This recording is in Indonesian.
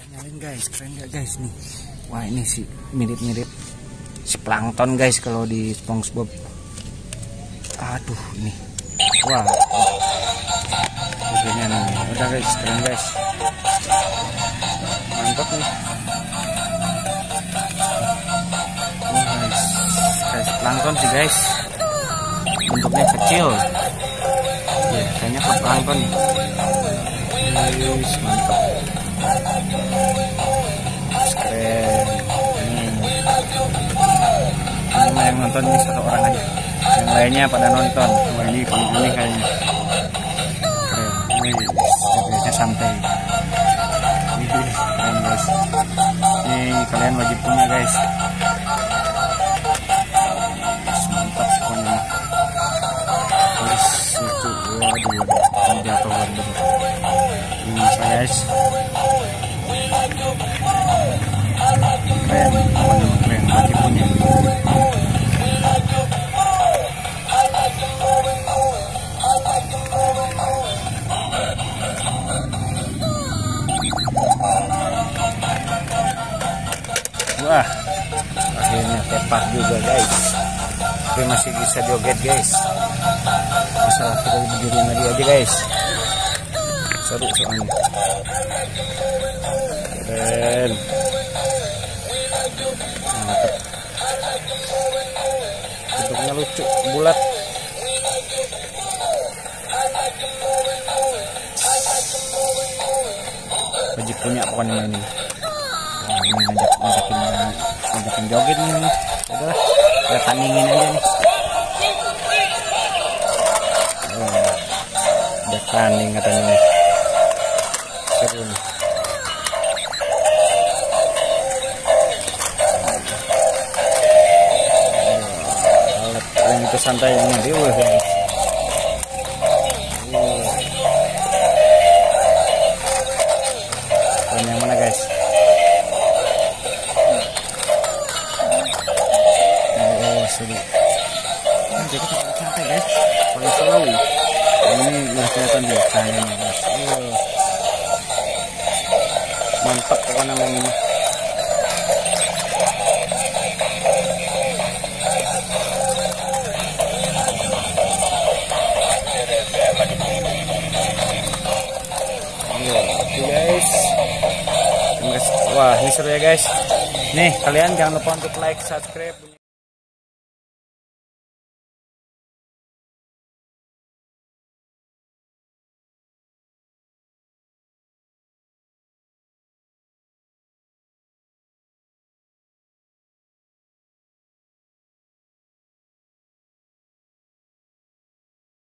Kita nyalain guys, keren gak guys nih? Wah ini sih mirip-mirip si plankton guys kalau di SpongeBob. Aduh ini, wah, begini nih, udah guys, keren guys, mantap nih. Guys, plankton sih guys, bentuknya kecil, ya kayaknya ke plankton nih. Guys, mantap, keren. Ini yang nonton ini satu orang aja, yang lainnya pada nonton. Wah ini kayaknya keren. Ini biasanya santai. Keren guys, ini kalian wajib punya guys. Mantap pokoknya. Terus itu, waduh, jatuh waduh. Ini bisa guys. Keren, keren, wajib punya. Wah, akhirnya tepat juga guys, tapi masih bisa joget guys. Masalah kita berdiri lagi aja guys, seru soalnya. Keren, mantap, bentuknya lucu, bulat. Wajib punya pokoknya ini. Ini ngajakin joget nih. Udah, kita tandingin aja nih. Udah tanding katanya nih. Seru nih. Alat yang itu santai yang ini guys. Yang mana guys? Seru. Jadi kita santai guys, paling slow. Ini udah kelihatan dia kayaknya guys. Mantap pokoknya mainnya. Oke guys. Wah ini seru ya guys. Nih kalian jangan lupa untuk like, subscribe.